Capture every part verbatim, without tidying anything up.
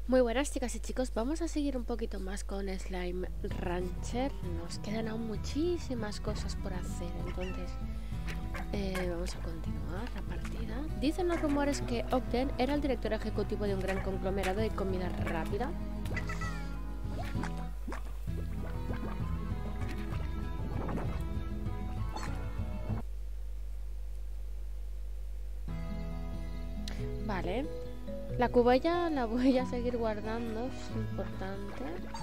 Muy buenas chicas y chicos, vamos a seguir un poquito más con Slime Rancher. Nos quedan aún muchísimas cosas por hacer, entonces eh, vamos a continuar la partida. Dicen los rumores que Ogden era el director ejecutivo de un gran conglomerado de comida rápida. Vale. La cubella la voy a seguir guardando, es importante.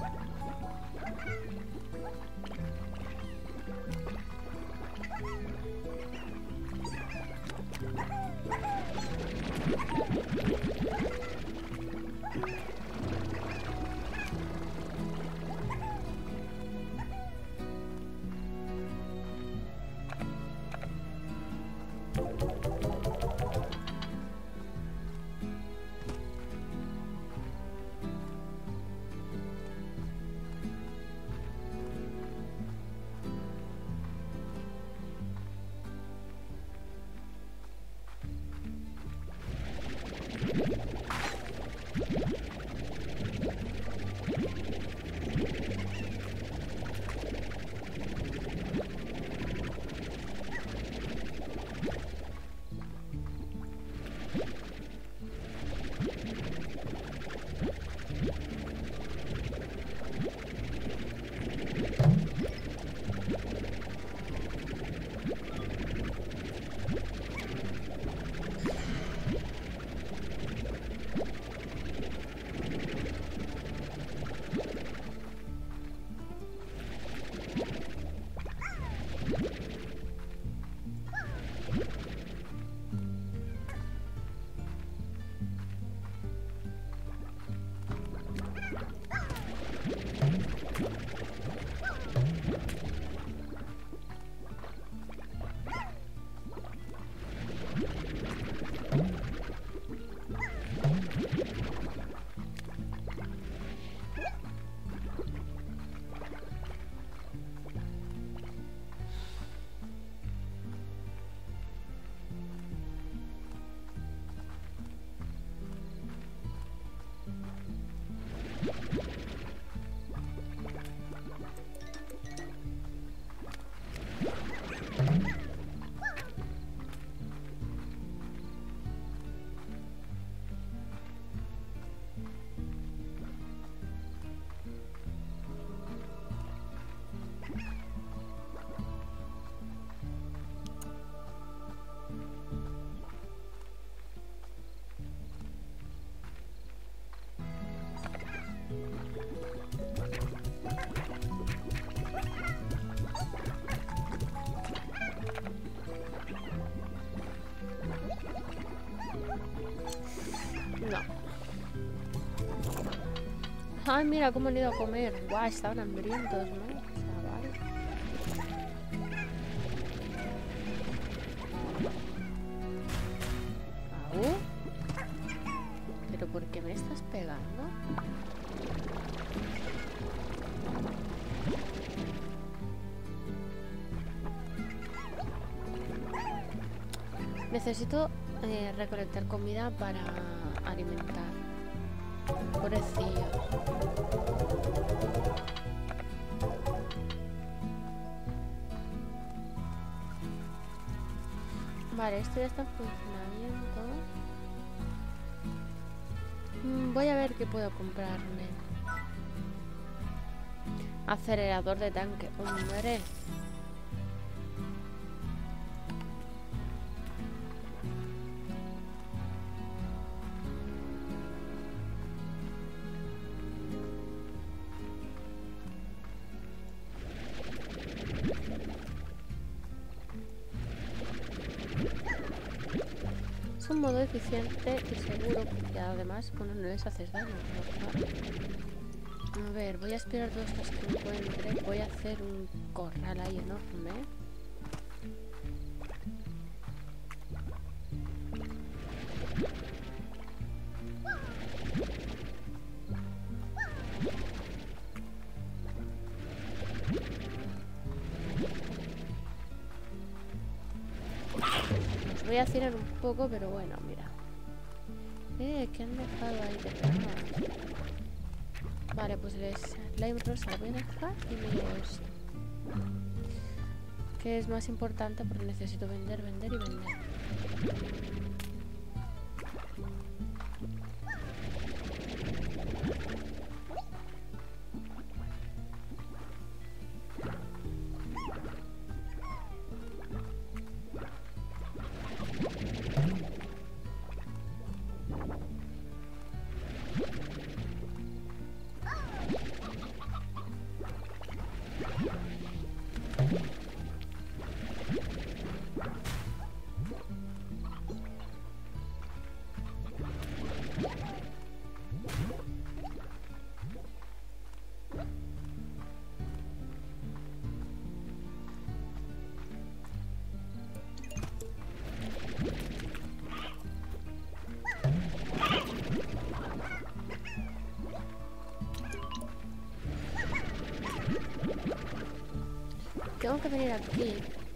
No. Ay, mira cómo han ido a comer. Guau, estaban hambrientos, ¿no? Chaval. ¿Au? ¿Pero por qué me estás pegando? Necesito eh, recolectar comida para alimentar. Pobrecillo. Vale, esto ya está en funcionamiento. Mm, voy a ver qué puedo comprarme. Acelerador de tanque. Hombre. Es un modo eficiente y seguro porque además, bueno, no les haces daño. A ver, voy a esperar todos los que encuentre. Voy a hacer un corral ahí enorme. Os voy a hacer un poco, pero bueno, mira. Eh, ¿qué han dejado ahí detrás? Vale, pues el slime rosa lo voy a dejar y miro esto. Que es más importante porque necesito vender, vender y vender. Tengo que venir aquí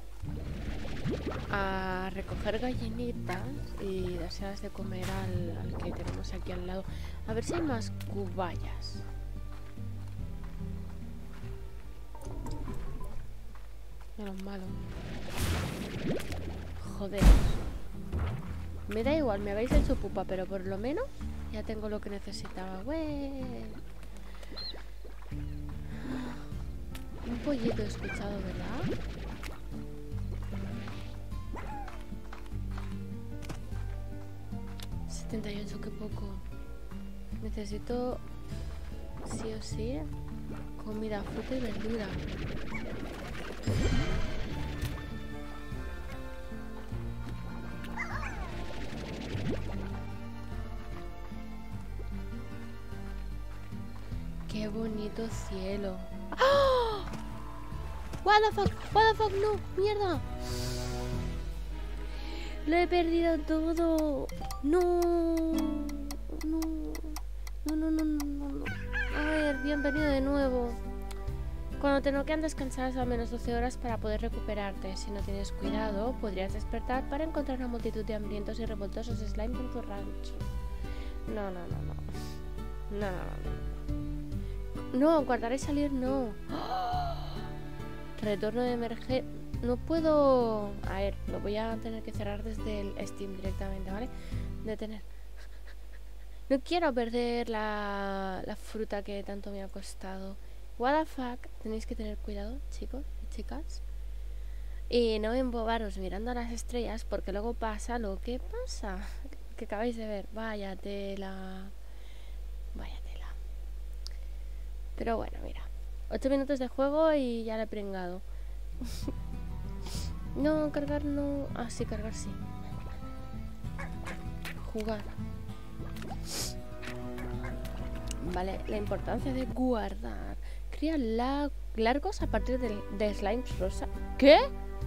a recoger gallinitas y dárselas de comer al, al que tenemos aquí al lado. A ver si hay más cubayas. Menos malo. Joder. Me da igual, me habéis hecho pupa, pero por lo menos ya tengo lo que necesitaba. ¡Wey! Un pollito he escuchado, ¿verdad? setenta y ocho, qué poco. Necesito sí o sí comida, fruta y verdura. Qué bonito cielo. ¡Oh! What the fuck, what the fuck, no, mierda. Lo he perdido todo. No, no, no, no, no, no, no. A ver, bienvenido de nuevo. Cuando te noquean descansarás al menos doce horas para poder recuperarte. Si no tienes cuidado, podrías despertar para encontrar una multitud de hambrientos y revoltosos slimes en tu rancho. No, no, no, no. No, no, no. No, guardar y salir no. ¡Oh! Retorno de emergencia. No puedo... A ver, lo voy a tener que cerrar desde el Steam directamente, ¿vale? Detener. No quiero perder la, la fruta que tanto me ha costado. What the fuck. Tenéis que tener cuidado, chicos y chicas. Y no embobaros mirando a las estrellas, porque luego pasa lo que pasa. Que acabáis de ver. Vaya tela. Vaya tela. Pero bueno, mira. ocho minutos de juego y ya le he pringado. No, cargar no... Ah, sí, cargar sí. Jugar. Vale, la importancia de guardar. Cría la... largos a partir de, de slimes rosa. ¿Qué?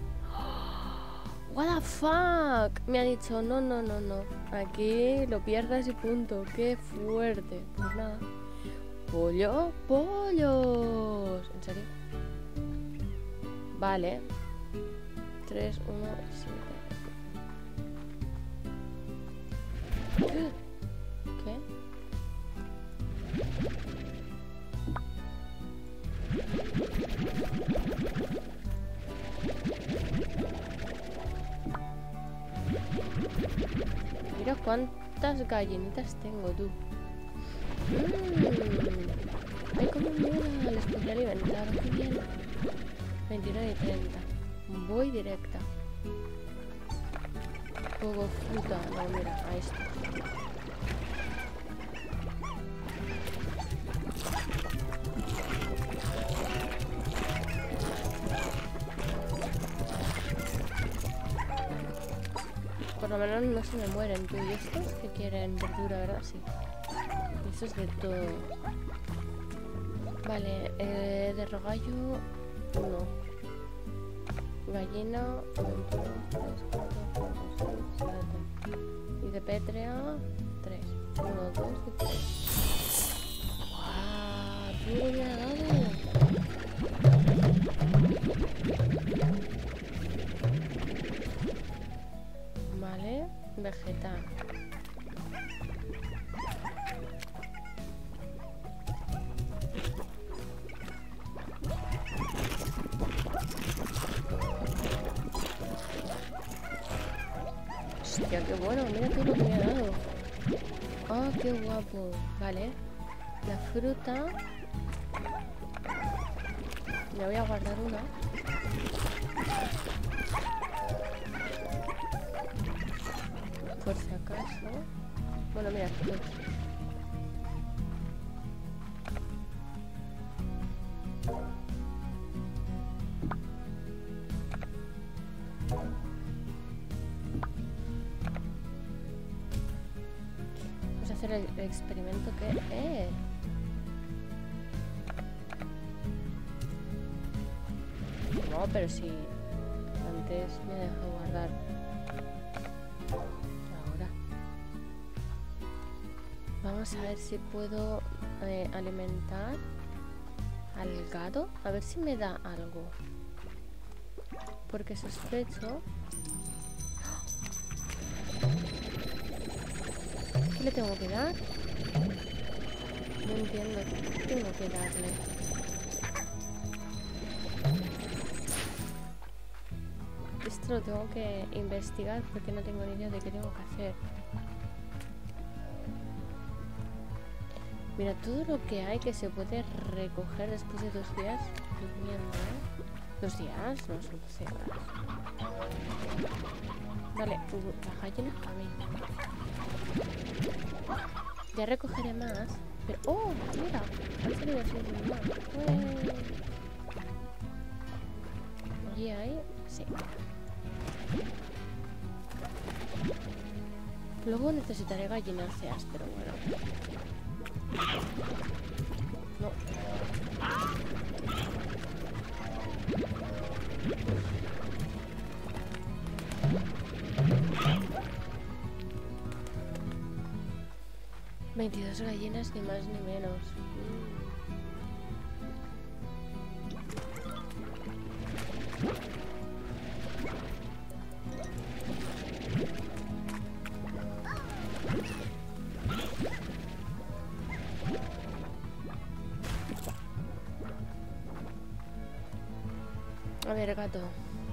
What the fuck. Me ha dicho, no, no, no, no. Aquí lo pierdas y punto. Qué fuerte. Pues nada. Pollo, pollos. ¿En serio? Vale. tres, uno, siete. ¿Qué? Mira cuántas gallinitas tengo, tú. Mmm. Ay, cómo mola. Les podría alimentar. Qué bien. veintinueve y treinta. Voy directa. Poco fruta. No, mira, a esto. Por lo menos no se me mueren, tú. ¿Y estos que quieren verdura, verdad? Sí. Eso es de todo. Vale, eh, de rogallo, uno. Gallina, uno, dos, tres, cuatro, cinco, seis, siete. Y de pétrea, tres. uno, dos y tres. ¡Guau! ¡Tú lo hubiera dado! Vale, vegetal. Hostia, qué bueno, mira todo lo que me ha dado. Oh, qué guapo. Vale. La fruta. Me voy a guardar una. Por si acaso. Bueno, mira, dos. Vamos a hacer el, el experimento que... ¡Eh! No, pero si antes me dejó guardar. Ahora. Vamos a ver si puedo eh, alimentar al gato. A ver si me da algo. Porque sospecho... ¿Qué le tengo que dar? No entiendo. ¿Qué tengo que darle? Esto lo tengo que investigar porque no tengo ni idea de qué tengo que hacer. Mira, todo lo que hay que se puede recoger después de dos días durmiendo, ¿eh? ¿Dos días? No, son doce horas. Vale, la gallina a mí. Ya recogeré más. Pero... ¡Oh! Mira, han salido así de más. ¡Ué! ¿Y ahí? Sí. Luego necesitaré gallináceas, pero bueno. No. veintidós gallinas, ni más ni menos. A ver, gato.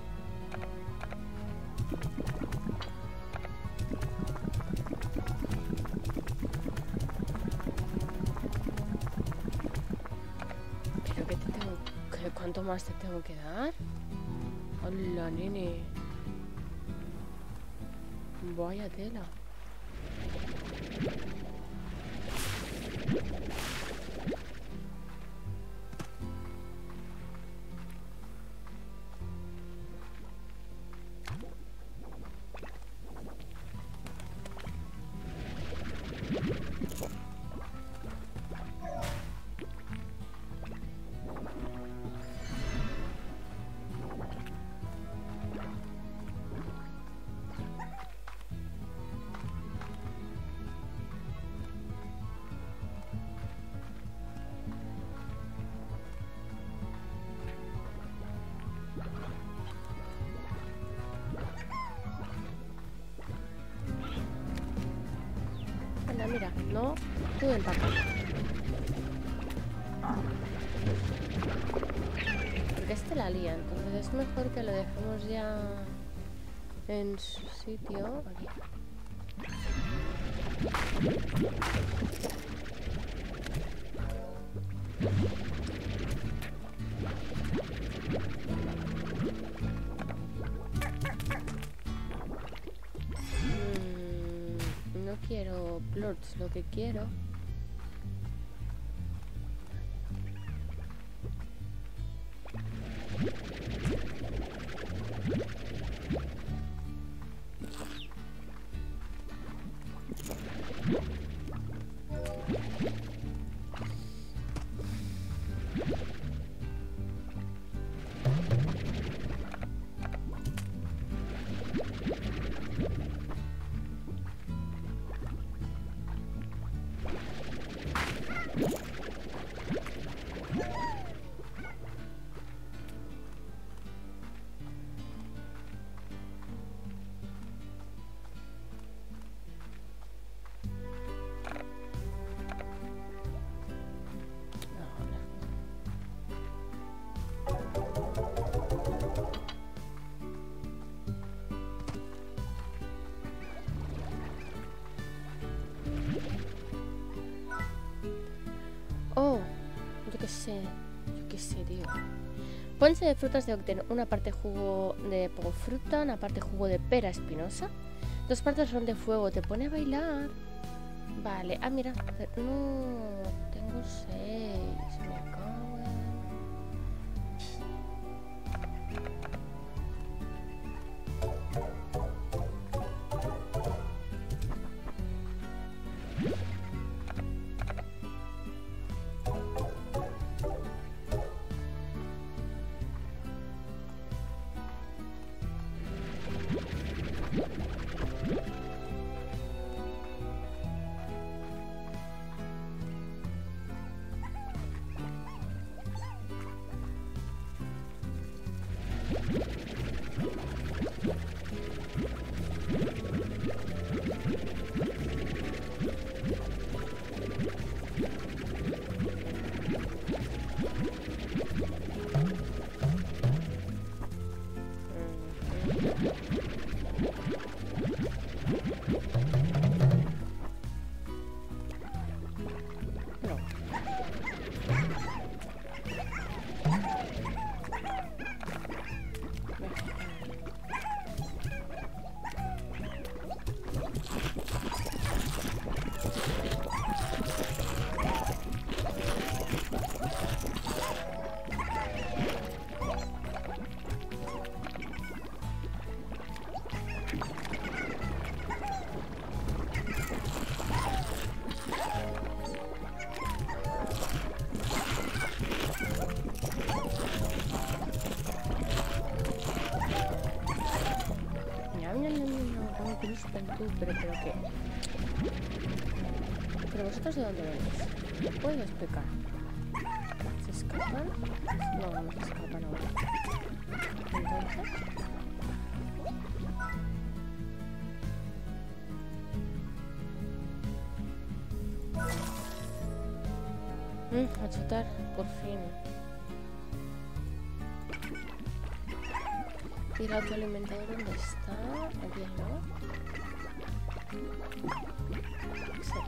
¿Pero qué te tengo? ¿Qué, ¿Cuánto más te tengo que dar? Hola, nene. Vaya tela. Anda, mira, no puedo empacar. Porque este la lía, entonces es mejor que lo dejemos ya en su sitio. Aquí. Mm, no quiero plorts, lo que quiero. sé. Yo qué sé, tío. Ponche de frutas de obtener una parte jugo de pogofruta, una parte jugo de pera espinosa, dos partes ron de fuego. Te pone a bailar. Vale. Ah, mira. No, tengo seis. Me cago en... Pero, pero qué. ¿Pero vosotros de dónde venís? ¿Me puedes explicar? ¿Se escapan? No, no se escapan ahora. Entonces... Mm, a chutar, por fin. ¿Y el autoalimentador dónde está? Aquí, ¿no? Sí.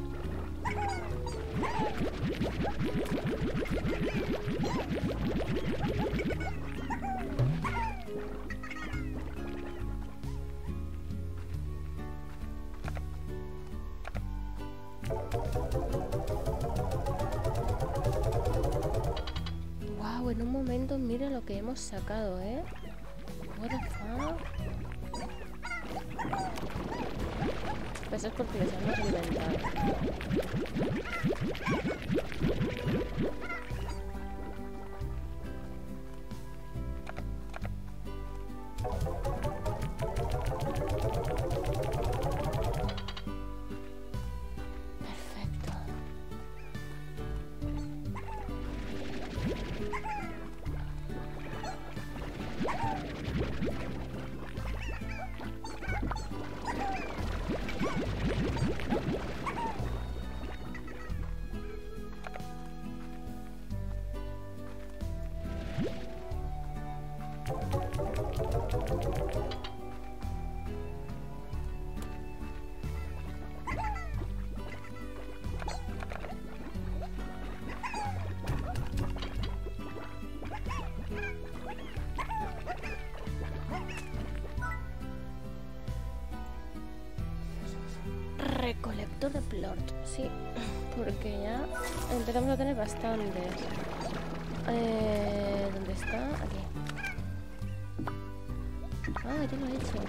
Wow, en un momento mira lo que hemos sacado, ¿eh? What the fuck? Pues es porque les hemos alimentado. Perfecto. Recolector de plort, sí, porque ya empezamos a tener bastante. Eh, ¿Dónde está? Aquí. Ah, ya lo he hecho.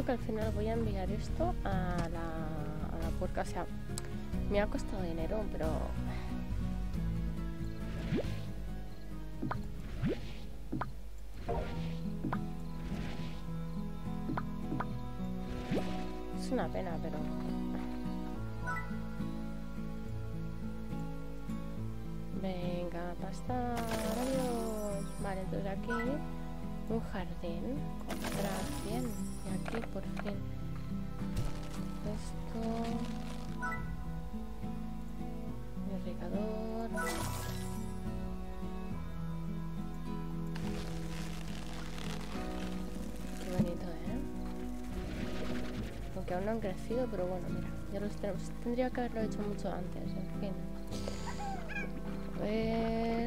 creo que al final voy a enviar esto a la, a la puerca. O sea, me ha costado dinero, pero... es una pena, pero... Venga, pasta, adiós. Vale, entonces aquí un jardín, comprar cien. Y aquí por fin esto, irrigador. Qué bonito, ¿eh? Aunque aún no han crecido, pero bueno, mira, ya los tenemos. Tendría que haberlo hecho mucho antes, en fin. A ver...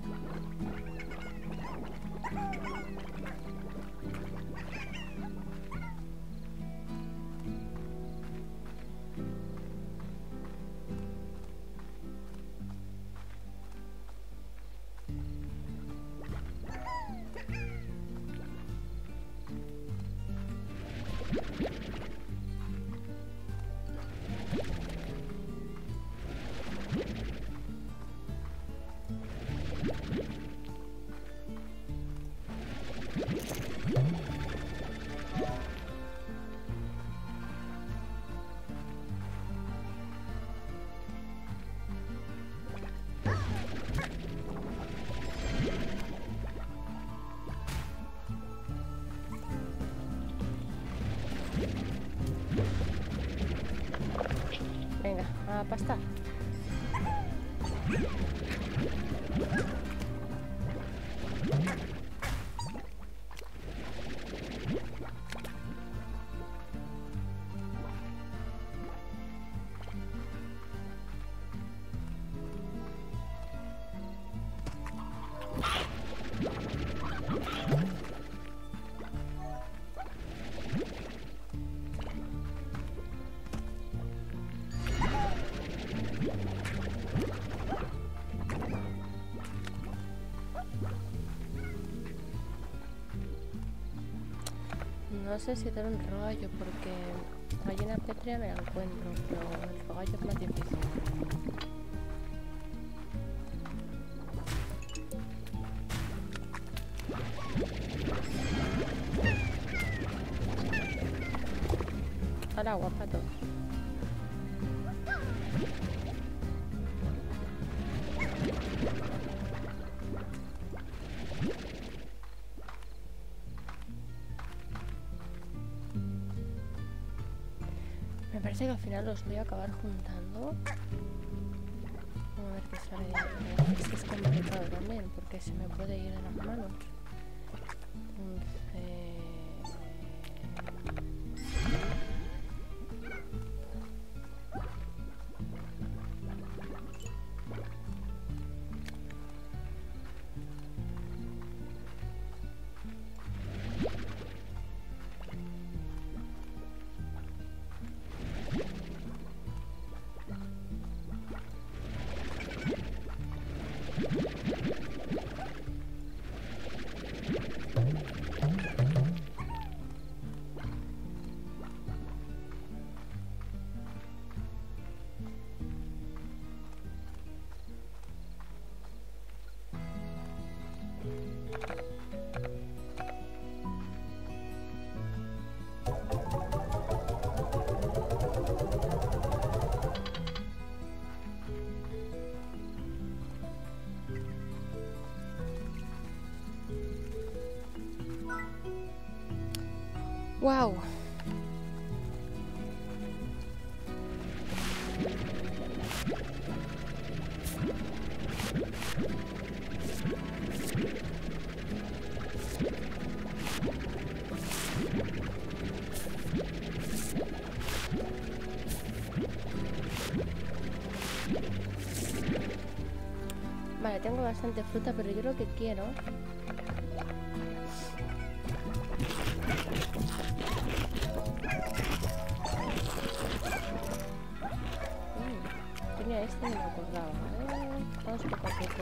Venga, a pastar. No sé si dar un rogallo porque gallina pétrea me la encuentro, pero el rogallo es más difícil. Al agua, pato. Me parece que al final los voy a acabar juntando. Vamos a ver qué sale de ahí. Es que es complicado también porque se me puede ir de las manos. Entonces... ¡Wow! Vale, tengo bastante fruta, pero yo lo que quiero... Mm, tenía este y no me acordaba. Eh, vamos poco a poco.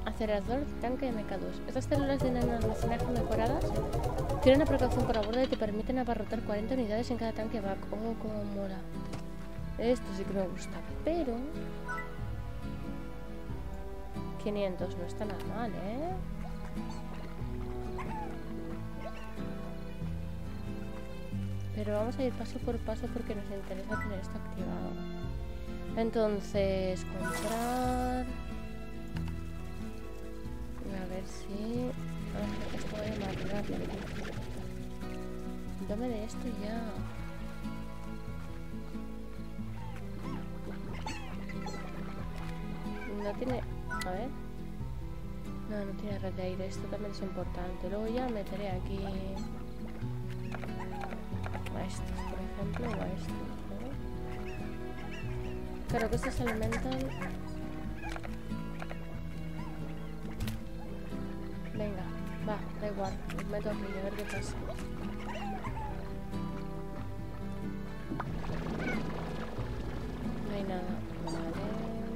Acelerador de tanque M K dos. Estas células de almacenaje mejoradas tienen una precaución por la borda y te permiten abarrotar cuarenta unidades en cada tanque back. Oh, como mola. Esto sí que me gusta. Pero quinientos no está nada mal, ¿eh? Pero vamos a ir paso por paso porque nos interesa tener esto activado. Entonces, comprar... A ver si... Vamos a hacer que esto vaya más rápido. Dame de esto ya. No tiene... A ver. No, no tiene red de aire. Esto también es importante. Luego ya meteré aquí... a estos, por ejemplo, o a estos, ¿no? Claro que estos se alimentan... Venga, va, da igual, los meto aquí, a ver qué pasa. No hay nada, vale.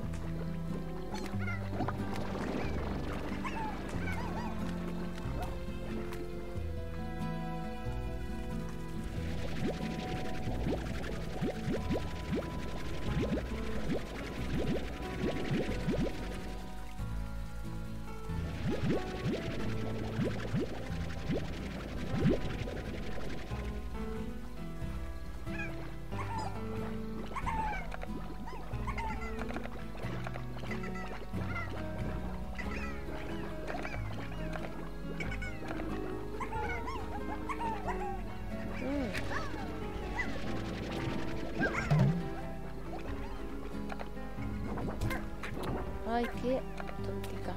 Ay, qué tontica.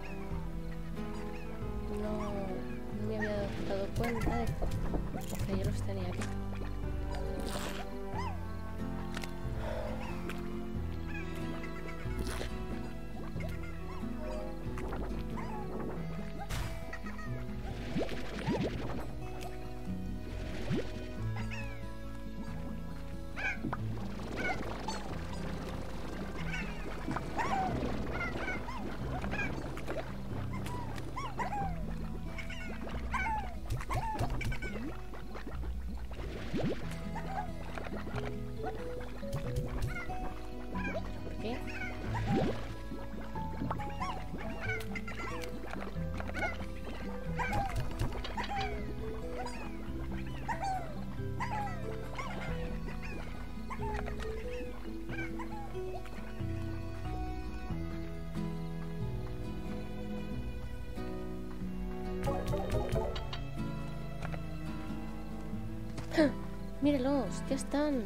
No, no me había dado cuenta de que yo los tenía aquí. Míralos, ya están.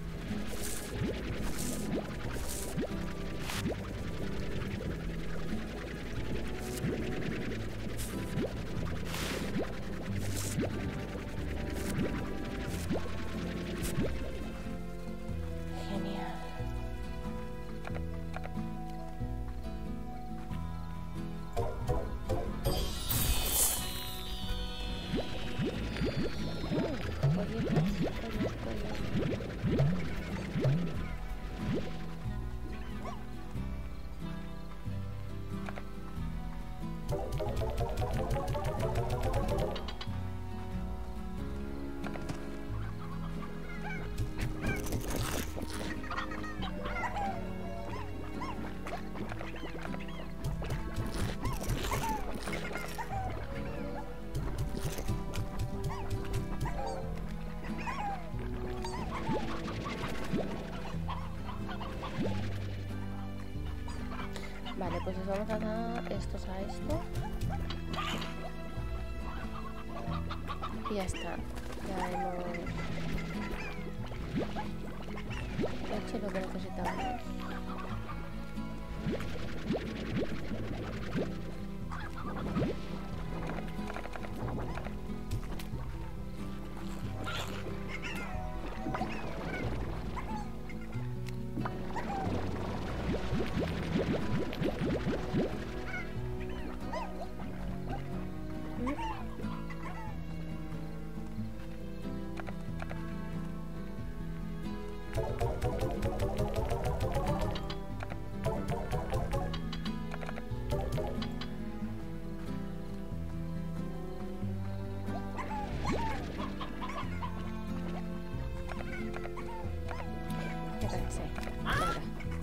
Genial. Vale, pues les vamos a dar estos a esto. Y ya está. Ya hemos hecho lo que necesitábamos. Eh, sí, venga.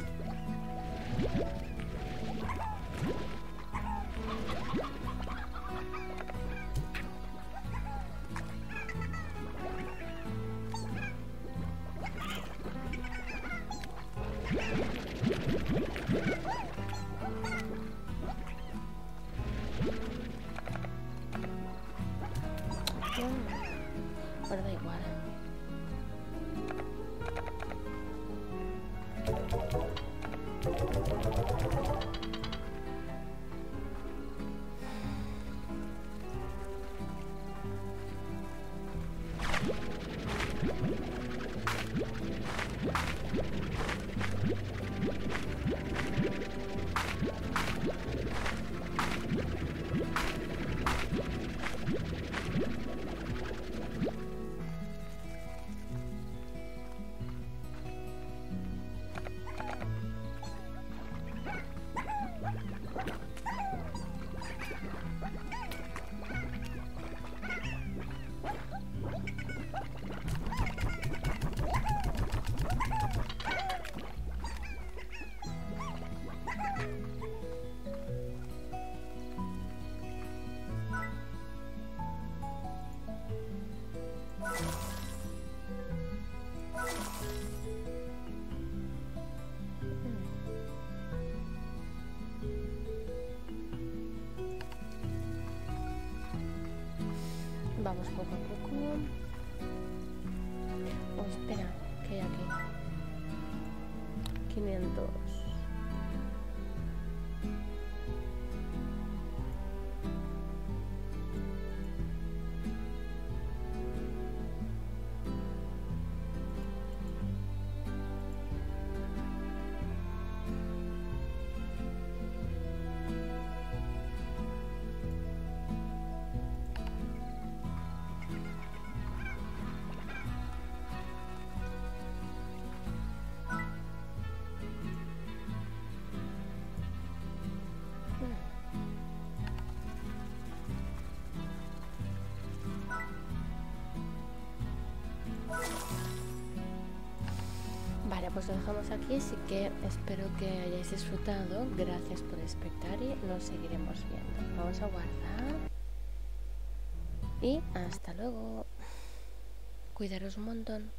Pero da igual. Vamos poco a poco. Oh, espera, ¿qué hay aquí? quinientos. Vale, pues lo dejamos aquí, así que espero que hayáis disfrutado. Gracias por espectar y nos seguiremos viendo. Vamos a guardar. Y hasta luego. Cuidaros un montón.